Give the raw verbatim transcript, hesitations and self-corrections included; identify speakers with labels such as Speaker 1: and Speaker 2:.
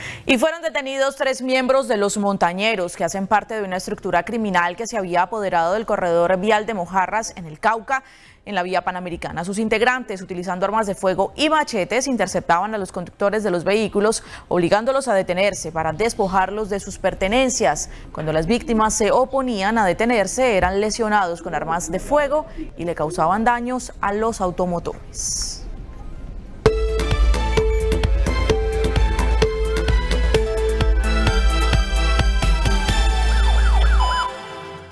Speaker 1: Y fueron detenidos tres miembros de los montañeros que hacen parte de una estructura criminal que se había apoderado del corredor vial de Mojarras en el Cauca, en la vía panamericana. Sus integrantes, utilizando armas de fuego y machetes, interceptaban a los conductores de los vehículos, obligándolos a detenerse para despojarlos de sus pertenencias. Cuando las víctimas se oponían a detenerse, eran lesionados con armas de fuego y le causaban daños a los automotores.